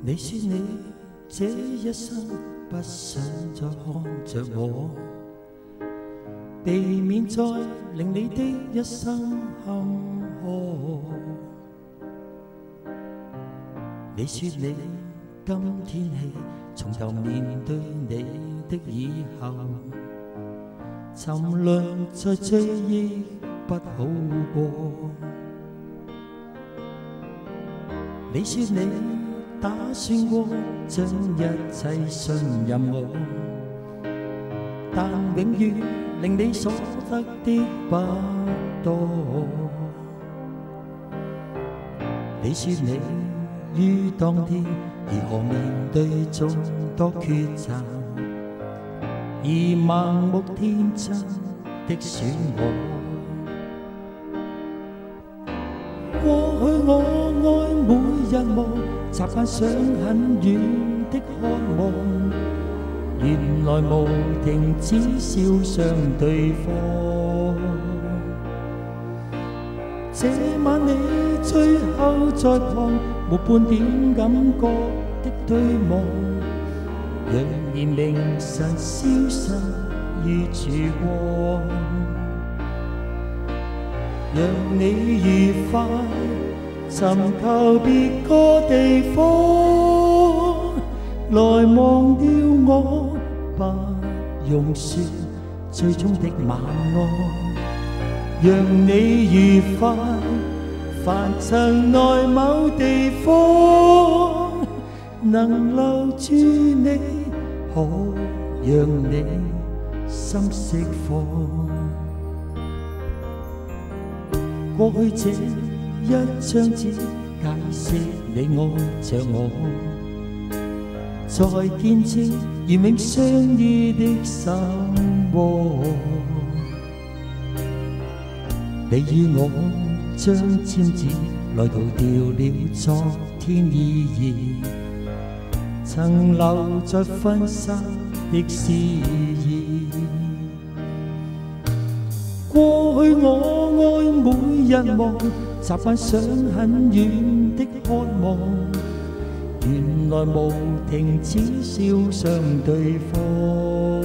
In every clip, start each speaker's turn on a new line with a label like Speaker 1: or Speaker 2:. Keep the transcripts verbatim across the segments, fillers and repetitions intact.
Speaker 1: 你说你这一生不想再看着我，避免再令你的一生坎坷。你说你今天起從頭面對你的以後，沉淪在追憶不好過。你說你打算過將一切信任我，但永遠令你所得的不多。你說你於當天如何面對眾多抉擇，而盲目天真的選我。過去我愛每日夢，習慣想很遠的渴望，原來無停止笑上對方。這晚你最後在旁，沒半點感覺的對望，讓然明晨消失於曙光，讓你愉快尋求別個地方，來忘掉我，不用說最終的晚安。讓你愉快凡塵內某地方，能留住你，可讓你心釋放。過去這一張紙解釋你愛着我，再見證完美相依的生活。你與我將尖子來逃掉了昨天意義，曾留在分手的詩意。過去我愛每日夢，習慣想很遠的渴望，原來無停止笑上對方。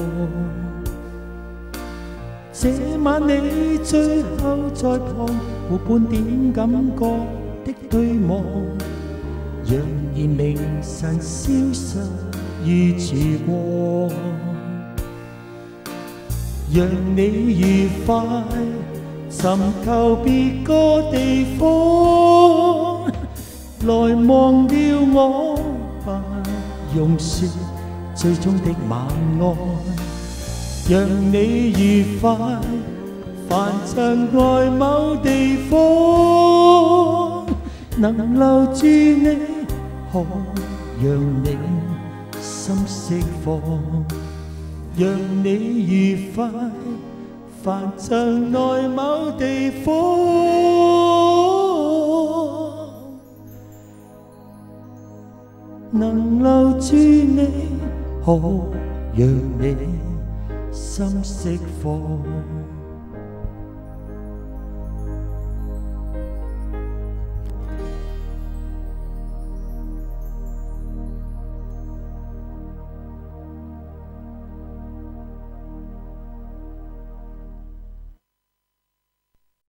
Speaker 1: 這晚你最後在旁，沒半點感覺的對望，讓然明晨消失於曙光，讓你愉快尋求別個地方，來忘掉我，不用說最終的晚安。讓你愉快凡塵外某地方，能留住你，可讓你心釋放。讓你愉快凡塵內某地方，能留住你，可讓你心釋放。